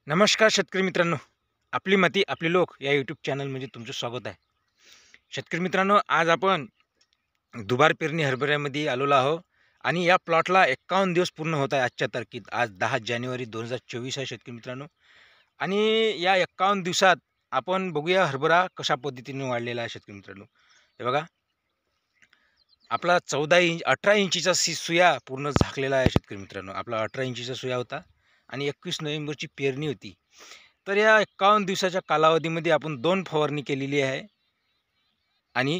नमस्कार शेतकरी मित्रांनो, आपली माती आपले लोक या यूट्यूब चॅनलमध्ये तुमचं स्वागत आहे. शेतकरी मित्रांनो, आज आपण दुबार पेरणी हरभऱ्यामध्ये आलेलो आहोत आणि या प्लॉटला 51 दिवस पूर्ण होत आहे आजच्या तारखेत. आज 10 जानेवारी 2024 आहे शेतकरी मित्रांनो. आणि या 51 दिवसात आपण बघूया हरभरा कशा पद्धतीने वाढलेला आहे शेतकरी मित्रांनो. हे बघा, आपला 18 इंचीचा सुया पूर्ण झाकलेला आहे शेतकरी मित्रांनो. आपला 18 इंचीचा सुया होता आणि 21 नोव्हेंबरची पेरणी होती. तर या 51 दिवसाच्या कालावधीमध्ये आपण 2 फवारणी केलेली आहे आणि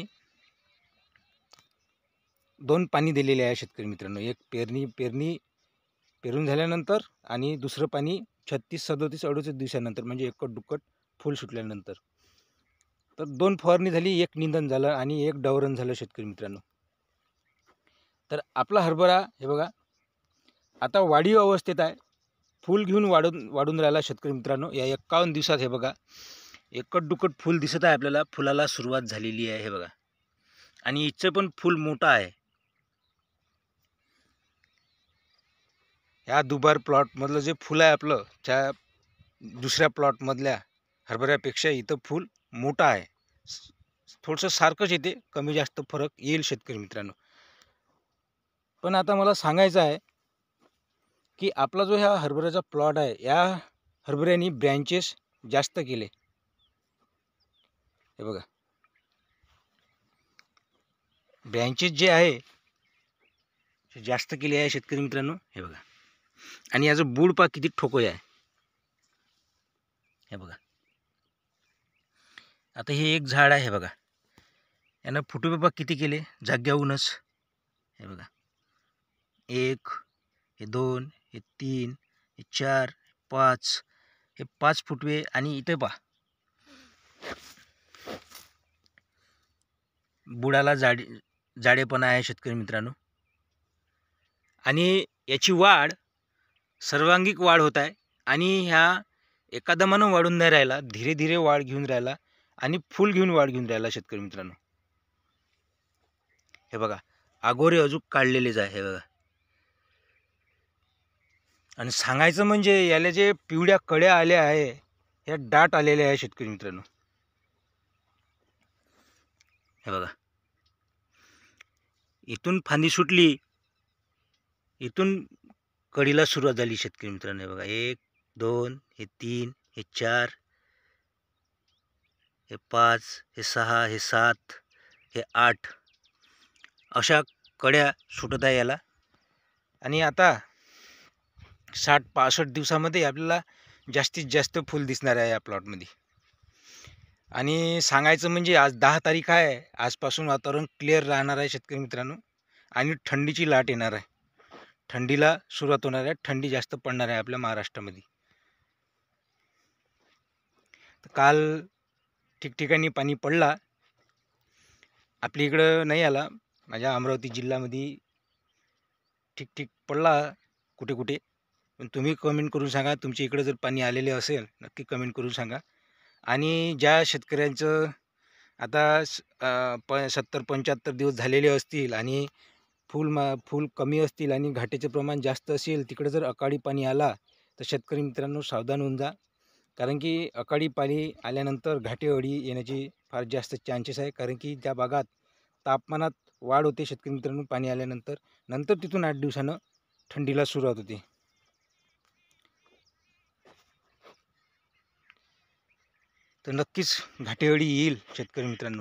2 पाणी दिलेले आहे शेतकरी मित्रांनो. एक पेरून झाल्यानंतर आणि दुसरं पाणी 36, 37, 38 दिवसानंतर, म्हणजे एकट-दुक्कट फूल सुटल्यानंतर. तर 2 फवारणी झाली, एक निंदन झालं आणि एक डवरण झालं शेतकरी मित्रांनो. तर आपला हरभरा हे बघा आता वाढीव अवस्थेत आहे. फूल घेऊन वाढून राहिला शेतकरी मित्रांनो. या 51 दिवसात हे बघा एकट-दुक्कट फूल दिसत आहे आपल्याला. फुलाला सुरुवात झालेली आहे हे बघा. आणि इथचं पण फूल मोठं आहे. ह्या दुबार प्लॉटमधलं जे फूल आहे आपलं, त्या दुसऱ्या प्लॉटमधल्या हरभऱ्यापेक्षा इथं फूल मोठं आहे. थोडंसं सारखंच येते, कमी जास्त फरक येईल शेतकरी मित्रांनो. पण आता मला सांगायचं आहे की आपला जो ह्या हरभऱ्याचा प्लॉट आहे, या हरभऱ्यानी ब्रँचेस जास्त केले. हे बघा, ब्रँचेस जे आहे जास्त केले आहे शेतकरी मित्रांनो. हे बघा, आणि याचं बूड पा किती ठोकोय आहे. हे बघा, आता हे एक झाड आहे. हे बघा, यानं फुटवे पा किती केले जाग्याहूनच. हे बघा, 1, हे 2, हे 3, हे 4, 5, हे 5 फुटवे. आणि इथे पहा, बुडाला जाडेपणा आहे शेतकरी मित्रांनो. आणि याची वाढ सर्वांगिक वाढ होत आहे. आणि ह्या एकादमानं वाढून नाही राहिला, धीरे धीरे वाढ घेऊन राहिला आणि फूल घेऊन वाढ घेऊन राहिला शेतकरी मित्रांनो. हे बघा, आगोरे अजून काढलेलेच आहे. हे बघा, आणि सांगायचं म्हणजे याला जे पिवळ्या कड्या आल्या आहे, ह्या डाट आलेल्या आहे शेतकरी मित्रांनो. हे बघा, इथून फांदी सुटली, इथून कडीला सुरुवात झाली शेतकरी मित्रांनो. हे बघा, 1, 2, हे 3, हे 4, हे 5, हे 6, हे 7, हे 8 अशा कड्या सुटत आहे याला. आणि आता 60-65 दिवसामध्ये आपल्याला जास्तीत जास्त फूल दिसणार आहे या प्लॉटमध्ये. आणि सांगायचं म्हणजे आज 10 तारीख आहे. आजपासून वातावरण क्लिअर राहणार आहे शेतकरी मित्रांनो. आणि थंडीची लाट येणार आहे. थंडीला सुरुवात होणार आहे. थंडी जास्त पडणार आहे आपल्या महाराष्ट्रामध्ये. तर काल ठिकठिकाणी पाणी पडला, आपल्या इकडं नाही आला. माझ्या अमरावती जिल्ह्यामध्ये ठीक पडला कुठे कुठे. पण तुम्ही कमेंट करून सांगा, तुमच्या इकडे जर पाणी आलेले असेल नक्की कमेंट करून सांगा. आणि ज्या शेतकऱ्यांचं आता 70-75 दिवस झालेले असतील आणि फूल कमी असतील आणि घाटेचे प्रमाण जास्त असेल, तिकडे जर अकाळी पाणी आला तर शेतकरी मित्रांनो सावधान होऊन जा. कारण की अकाळी पाणी आल्यानंतर घाटे अळी येण्याची फार जास्त चान्सेस आहे. कारण की त्या भागात तापमानात वाढ होते शेतकरी मित्रांनो पाणी आल्यानंतर तिथून 8 दिवसानं थंडीला सुरुवात होते. तर नक्कीच घाटे अळी येईल शेतकरी मित्रांनो.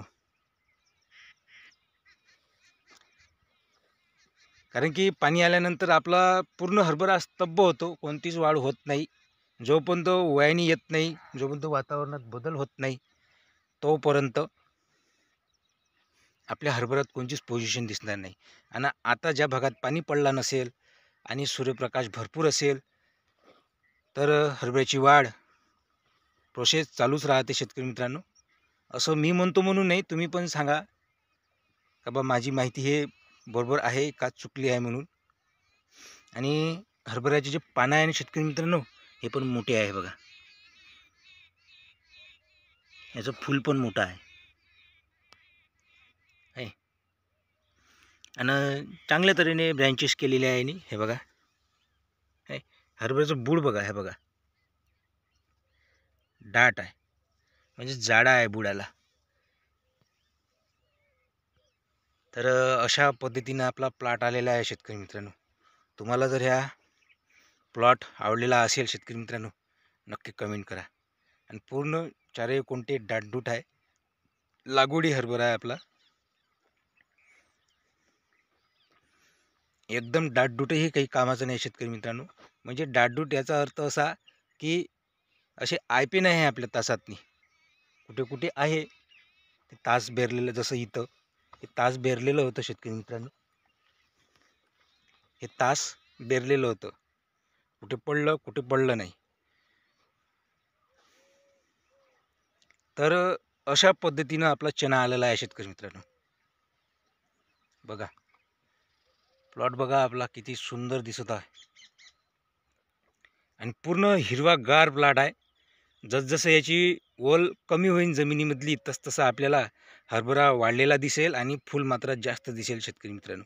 कारण की पाणी आल्यानंतर आपला पूर्ण हरभरा स्तब्ध होतो, कोणतीच वाढ होत नाही. जोपर्यंत वयाने येत नाही, जोपर्यंत वातावरणात बदल होत नाही, तोपर्यंत आपल्या हरभऱ्यात कोणतीच पोझिशन दिसणार नाही. आणि आता ज्या भागात पाणी पडला नसेल आणि सूर्यप्रकाश भरपूर असेल तर हरभऱ्याची वाढ प्रोसेस चालूच राहते शेतकरी मित्रांनो. असं मी म्हणतो म्हणून नाही, तुम्ही पण सांगा का बा माझी माहिती हे बरोबर आहे का चुकली आहे म्हणून. आणि हरभऱ्याचे जे पानं आहे आणि शेतकरी मित्रांनो हे पण मोठे आहे बघा. याचं फूल पण मोठं आहे आणि चांगल्या तऱ्हेने ब्रँचेस केलेले आहे. आणि हे बघा, हरभऱ्याचं बूड बघा. हे बघा, दाट आहे, म्हणजे जाडा आहे बुडाला. तर अशा पद्धतीनं आपला प्लॉट आलेला आहे शेतकरी मित्रांनो. तुम्हाला जर ह्या प्लॉट आवडलेला असेल शेतकरी मित्रांनो, नक्की कमेंट करा. आणि पूर्ण चारही कोणते दाटदूट आहे, लागवडी हरभरा आहे आपला, एकदम दाटदूटही काही कामाचं नाही शेतकरी मित्रांनो. म्हणजे दाटदूट याचा अर्थ असा की असे आयपे नाही आहे आपल्या तासातनी, कुठे कुठे आहे ते तास बेरलेलं. जसं इथं हे तास बेरलेलं होतं शेतकरी मित्रांनो, हे तास बेरलेलं होतं, कुठे पडलं नाही. तर अशा पद्धतीनं आपला चणा आलेला आहे शेतकरी मित्रांनो. बघा प्लॉट बघा आपला किती सुंदर दिसत आहे आणि पूर्ण हिरवागार प्लॉट आहे. जसजसं याची ओल कमी होईल जमिनीमधली, तसतसं आपल्याला हरभरा वाढलेला दिसेल आणि फूल मात्र जास्त दिसेल शेतकरी मित्रांनो.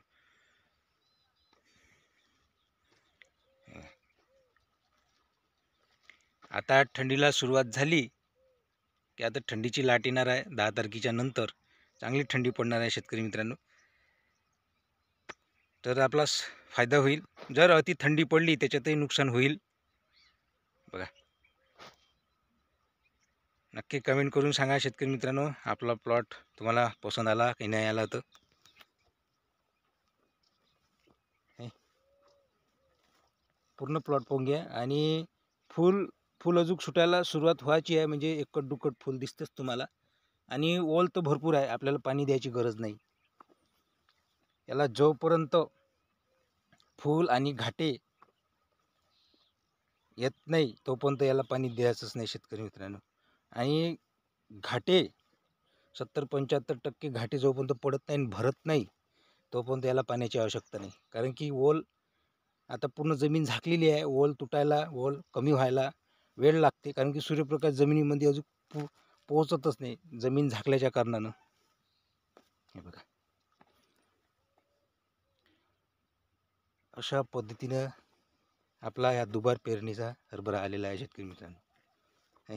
आता थंडीला सुरुवात झाली की आता थंडीची लाट येणार आहे. 10 तारखेच्या नंतर चांगली थंडी पडणार आहे शेतकरी मित्रांनो. तर आपला फायदा होईल. जर अति थंडी पडली त्याच्यातही नुकसान होईल. बघा नक्की कमेंट करून सांगा शेतकरी मित्रांनो, आपला प्लॉट तुम्हाला पसंत आला की नाही आला. तर पूर्ण प्लॉट पाहून घ्या. आणि फूल अजून सुटायला सुरुवात व्हायची आहे, म्हणजे एकट दुकट फूल दिसतंच तुम्हाला. आणि ओल तर भरपूर आहे, आपल्याला पाणी द्यायची गरज नाही याला. जोपर्यंत फूल आणि घाटे येत नाही तोपर्यंत याला पाणी द्यायचंच नाही शेतकरी मित्रांनो. आणि घाटे 70-75% घाटे जोपर्यंत पडत नाही, भरत नाही, तोपर्यंत याला पाण्याची आवश्यकता नाही. कारण की ओल आता पूर्ण जमीन झाकलेली आहे. ओल तुटायला, ओल कमी व्हायला वेळ लागते, कारण की सूर्यप्रकाश जमिनीमध्ये अजून पोहोचतच नाही जमीन झाकल्याच्या कारणानं. हे बघा अशा पद्धतीनं आपला या दुबार पेरणीचा हरभरा आलेला आहे शेतकरी मित्रांनो.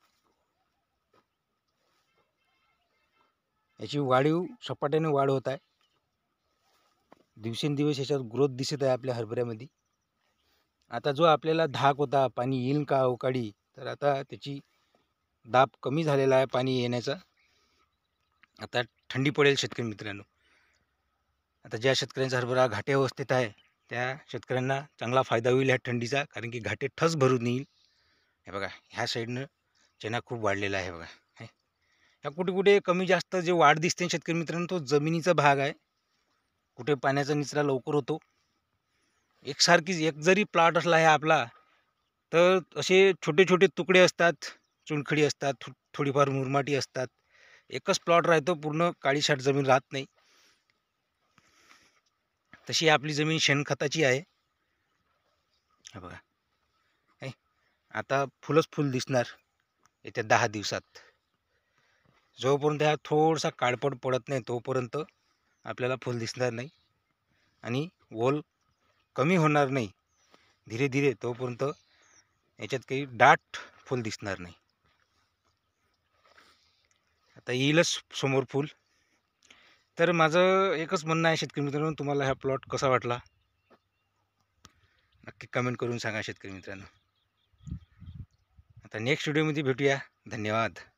याची वाढीव सपाट्याने वाढ होत आहे, दिवसेंदिवस याच्यात ग्रोथ दिसत आहे आपल्या हरभऱ्यामध्ये. आता जो आपल्याला धाक होता पाणी येईल का अवकाळी, तर आता त्याची दाब कमी झालेला आहे पाणी येण्याचा. आता थंडी पडेल शेतकरी मित्रांनो. आता ज्या शेतकऱ्यांचा हरभरा घाटे अवस्थेत आहे त्या शेतकऱ्यांना चांगला फायदा होईल ह्या थंडीचा, कारण की घाटे ठस भरून येईल. हे बघा ह्या साईडनं चणा खूप वाढलेला आहे. बघा ह्या कुठे कुठे कमी जास्त जे वाढ दिसते शेतकरी मित्रांनो, तो जमिनीचा भाग आहे. कुठे पाण्याचा निचरा लवकर होतो. एकसारखीच एक जरी प्लॉट असला आहे आपला, तर असे छोटे छोटे तुकडे असतात, चुनखडी असतात, थोडीफार मुरमाटी असतात. एकच प्लॉट राहतो, पूर्ण काळीशाट जमीन राहत नाही. तशी आपली जमीन शेणखताची आहे. हे बघा आता फुलच फुल दिसणार येत्या 10 दिवसात. जोपर्यंत हा थोडासा काळपट पडत नाही तोपर्यंत आपल्याला फुल दिसणार नाही आणि ओल कमी होणार नाही धीरे धीरे, तोपर्यंत याच्यात काही दाट फुल दिसणार नाही. आता येईलच समोर फुल. तर माझं एकच म्हणणं आहे शेतकरी मित्रांनो, तुम्हाला हा प्लॉट कसा वाटला नक्की कमेंट करून सांगा शेतकरी मित्रांनो. आता नेक्स्ट व्हिडिओमध्ये भेटूया. धन्यवाद.